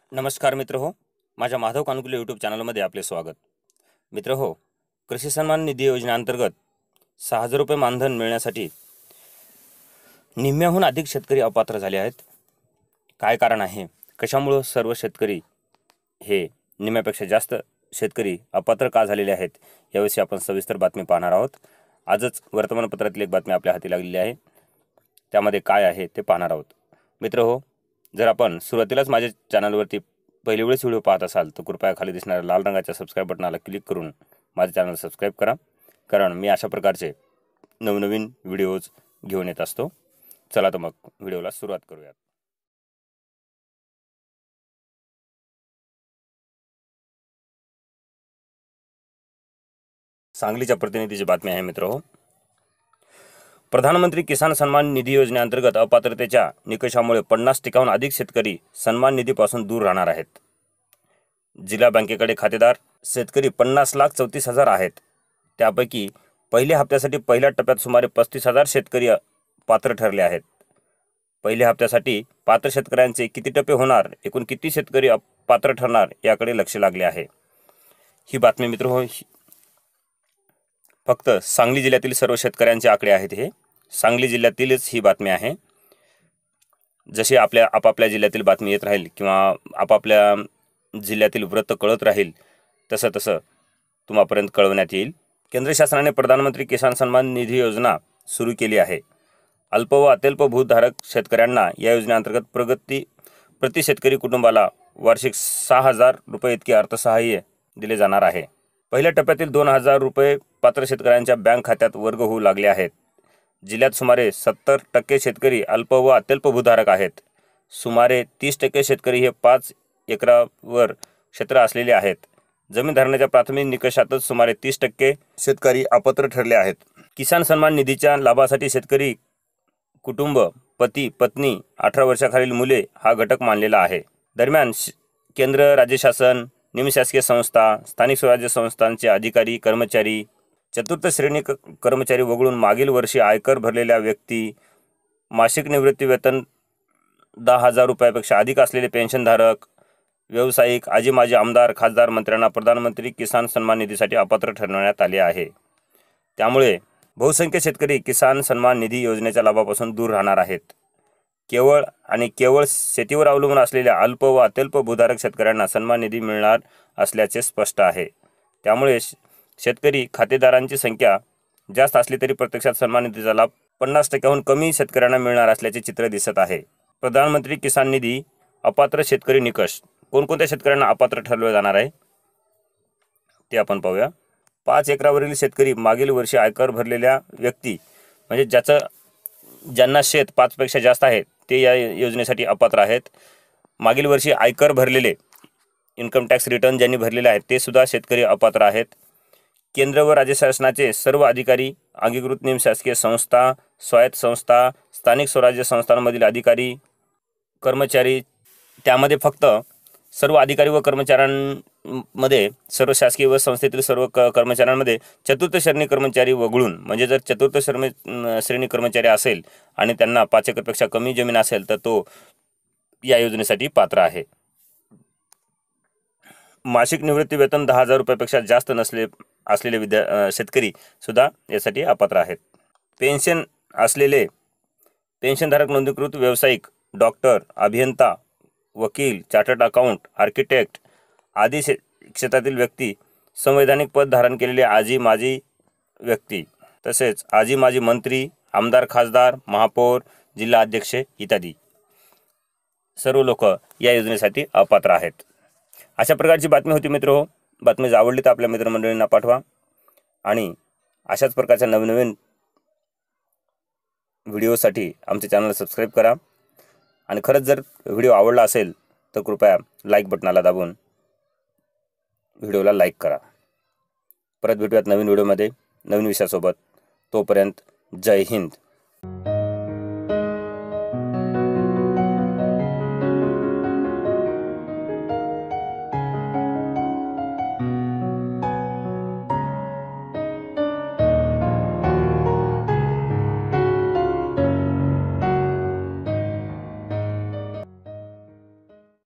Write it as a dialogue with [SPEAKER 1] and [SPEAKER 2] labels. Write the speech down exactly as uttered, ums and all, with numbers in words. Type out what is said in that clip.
[SPEAKER 1] नमस्कार मित्र हो, माझ्या माधव कानुकुले यूट्यूब चॅनलमध्ये आपले स्वागत. मित्र हो, कृषी सन्मान निधी योजनेअंतर्गत सहा हजार रुपये मानधन मिळण्यासाठी निम्म्याहून अधिक शेतकरी अपात्र झाले आहेत. काय कारण आहे, कशामुळे सर्व शेतकरी हे निम्म्यापेक्षा जास्त शेतकरी अपात्र का झालेले आहेत, याविषयी आपण सविस्तर बातमी पाहणार आहोत. आजच वर्तमानपत्रातील एक बातमी आपल्या हाती लागलेली आहे, त्यामध्ये काय आहे ते पाहणार आहोत. मित्र हो, जर आपण सुरुवातीलाच माझ्या चॅनलवरती पहिली वेळेस व्हिडिओ पाहत असाल तर कृपया खाली दिसणाऱ्या लाल रंगाच्या सबस्क्राईब बटनाला क्लिक करून माझे चॅनल सबस्क्राईब करा, कारण मी अशा प्रकारचे नवनवीन व्हिडिओज घेऊन येत असतो. चला तर मग व्हिडिओला सुरुवात करूयात. सांगलीच्या प्रतिनिधीची बातमी आहे मित्र हो. प्रधानमंत्री किसान सन्मान निधी योजनेअंतर्गत अपात्रतेच्या निकषामुळे पन्नास टक्क्याहून अधिक शेतकरी सन्मान निधीपासून दूर राहणार आहेत. जिल्हा बँकेकडे खातेदार शेतकरी पन्नास लाख चौतीस हजार आहेत. त्यापैकी पहिल्या हप्त्यासाठी पहिल्या टप्प्यात सुमारे पस्तीस हजार शेतकरी पात्र ठरले आहेत. पहिल्या हप्त्यासाठी पात्र शेतकऱ्यांचे किती टप्पे होणार, एकूण किती शेतकरी पात्र ठरणार याकडे लक्ष लागले आहे. ही बातमी मित्र हो, फक्त सांगली जिल्ह्यातील सर्व शेतकऱ्यांचे आकडे आहेत. हे सांगली जिल्ह्यातीलच ही बातमी आहे. जशी आपल्या आपापल्या जिल्ह्यातील बातमी येत राहील किंवा आपापल्या जिल्ह्यातील वृत्त कळत राहील तसं तसं तुम्हापर्यंत कळवण्यात येईल. केंद्र शासनाने प्रधानमंत्री किसान सन्मान निधी योजना सुरू केली आहे. अल्प व अत्यल्प भूधारक शेतकऱ्यांना या योजनेअंतर्गत प्रगती प्रति शेतकरी कुटुंबाला वार्षिक सहा हजार रुपये इतके अर्थसहाय्य दिले जाणार आहे. पहिल्या टप्प्यातील दोन हजार रुपये पात्र शेतकऱ्यांच्या बँक खात्यात वर्ग होऊ लागले आहेत. जिल्ह्यात सुमारे सत्तर टक्के शेतकरी अल्प व अत्यल्प भूधारक आहेत. सुमारे तीस टक्के शेतकरी हे पाच एकरावर क्षेत्र असलेले आहेत. जमीन धारणाच्या प्राथमिक निकषातच सुमारे तीस टक्के शेतकरी अपात्र ठरले आहेत. किसान सन्मान निधीच्या लाभासाठी शेतकरी कुटुंब, पती पत्नी, अठरा वर्षाखालील मुले हा घटक मानलेला आहे. दरम्यान केंद्र, राज्य शासन, निमशासकीय संस्था, स्थानिक स्वराज्य संस्थांचे अधिकारी कर्मचारी, चतुर्थ श्रेणी कर्मचारी वगळून मागील वर्षी आयकर भरलेल्या व्यक्ती, मासिक निवृत्ती वेतन दहा हजार रुपयापेक्षा अधिक असलेले पेन्शनधारक, व्यावसायिक, आजी माजी आमदार, खासदार, मंत्र्यांना प्रधानमंत्री किसान सन्मान निधीसाठी अपात्र ठरवण्यात आले आहे. त्यामुळे बहुसंख्य शेतकरी किसान सन्मान निधी योजनेच्या लाभापासून दूर राहणार आहेत. केवळ आणि केवळ शेतीवर अवलंबून असलेल्या अल्प व अत्यल्प भूधारक शेतकऱ्यांना सन्मान निधी मिळणार असल्याचे स्पष्ट आहे. त्यामुळे शेतकरी खातेदारांची संख्या जास्त असली तरी प्रत्यक्षात सन्मान निधीचा लाभ पन्नास टक्क्याहून कमी शेतकऱ्यांना मिळणार असल्याचे चित्र दिसत आहे. प्रधानमंत्री किसान निधी अपात्र शेतकरी निकष, कोणकोणत्या शेतकऱ्यांना अपात्र ठरवले जाणार आहे ते आपण पाहूया. पाच एकरावरील शेतकरी, मागील वर्षी आयकर भरलेल्या व्यक्ती, म्हणजे ज्याचं ज्यांना शेत पाचपेक्षा जास्त आहे ते या योजनेसाठी अपात्र आहेत. मागील वर्षी आयकर भरलेले, इन्कम टॅक्स रिटर्न ज्यांनी भरलेले आहेत ते सुद्धा शेतकरी अपात्र आहेत. केंद्र व राज्य शासनाचे सर्व अधिकारी, अंगीकृत निमशासकीय संस्था, स्वायत्त संस्था, स्थानिक स्वराज्य संस्थांमधील अधिकारी कर्मचारी, त्यामध्ये फक्त सर्व अधिकारी व कर्मचाऱ्यांमध्ये, सर्व शासकीय व संस्थेतील सर्व क कर्मचाऱ्यांमध्ये चतुर्थ श्रेणी कर्मचारी वगळून, म्हणजे जर चतुर्थ श्रेणी श्रेणी कर्मचारी असेल आणि त्यांना पाच एकरपेक्षा कमी जमीन असेल तर तो या योजनेसाठी पात्र आहे. मासिक निवृत्ती वेतन दहा हजार रुपयापेक्षा जास्त नसले असलेले विद्या शेतकरी सुद्धा यासाठी अपात्र आहेत. पेन्शन असलेले पेन्शनधारक, नोंदणीकृत व्यावसायिक, डॉक्टर, अभियंता, वकील, चार्टर्ड अकाउंट, आर्किटेक्ट आदी क्षेत्रातील व्यक्ती, संवैधानिक पद धारण केलेले आजी माजी व्यक्ती, तसेच आजी माजी मंत्री, आमदार, खासदार, महापौर, जिल्हा अध्यक्ष इत्यादी सर्व लोक या योजनेसाठी अपात्र आहेत. अशा प्रकारची बातमी होती मित्र हो. बातमी जर आवडली तर आपल्या मित्रमंडळींना पाठवा आणि अशाच प्रकारच्या नवनवीन व्हिडिओसाठी आमचे चॅनल सबस्क्राईब करा. आणि खरंच जर व्हिडिओ आवडला असेल तर कृपया लाईक बटनाला दाबून व्हिडिओला लाईक करा. परत भेटूयात नवीन व्हिडिओमध्ये नवीन विषयासोबत. तोपर्यंत जय हिंद.